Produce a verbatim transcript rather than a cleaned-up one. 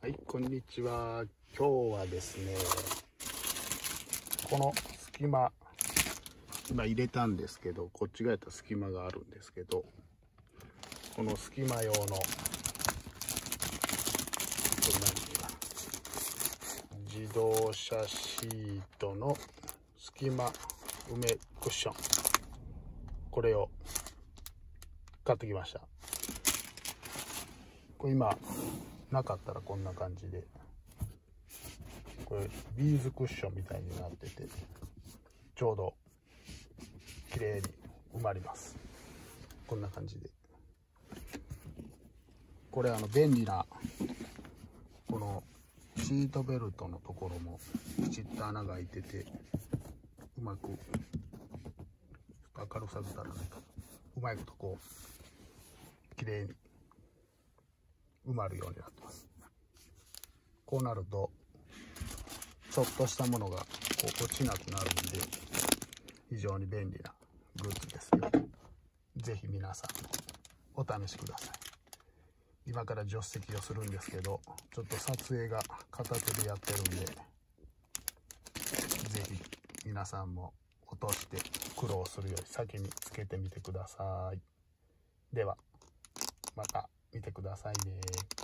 はい、こんにちは。今日はですね、この隙間、今入れたんですけど、こっち側やったら隙間があるんですけど、この隙間用の、これ何ていうか、自動車シートの隙間埋めクッション。これを買ってきました。これ今、なかったらこんな感じで、これビーズクッションみたいになってて、ちょうど綺麗に埋まります。こんな感じで。これあの便利な、このシートベルトのところもきちっと穴が開いてて、うまく、ちょっと明るさずたらないと、うまいことこう、綺麗に埋まるようになってます。こうなると、ちょっとしたものがこう落ちなくなるんで、非常に便利なグッズですよ。ぜひ皆さんお試しください。今から助手席をするんですけど、ちょっと撮影が片手でやってるんで、ぜひ皆さんも落として苦労するより先につけてみてください。では、また見てくださいね。